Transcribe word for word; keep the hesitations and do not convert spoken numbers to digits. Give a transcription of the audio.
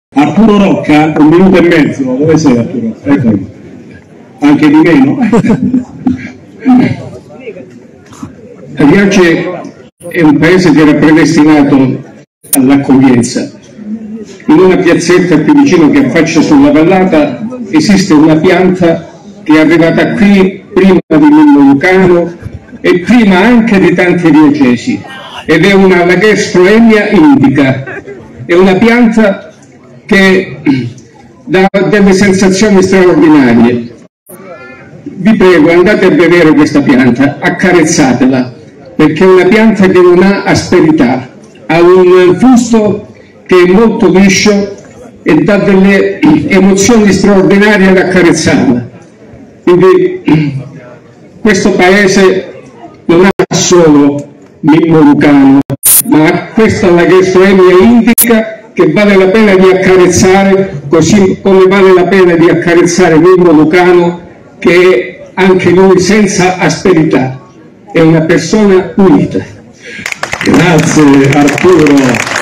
Arturo Rocca, un minuto e mezzo, dove sei Arturo? Ecco, anche di meno. Riace è un paese che era predestinato all'accoglienza. In una piazzetta più vicino che affaccia sulla vallata esiste una pianta che è arrivata qui prima di Mimmo Lucano e prima anche di tanti diocesi, ed è una Lagerstroemia indica. È una pianta che dà delle sensazioni straordinarie. Vi prego, andate a vedere questa pianta, accarezzatela, perché è una pianta che non ha asperità, ha un fusto che è molto liscio e dà delle emozioni straordinarie ad accarezzarla. Quindi questo paese non ha solo Mimmo Lucano, ma ha questa Lagerstroemia indica che vale la pena di accarezzare, così come vale la pena di accarezzare Mimmo Lucano, che è anche lui senza asperità, è una persona unita. Grazie Arturo.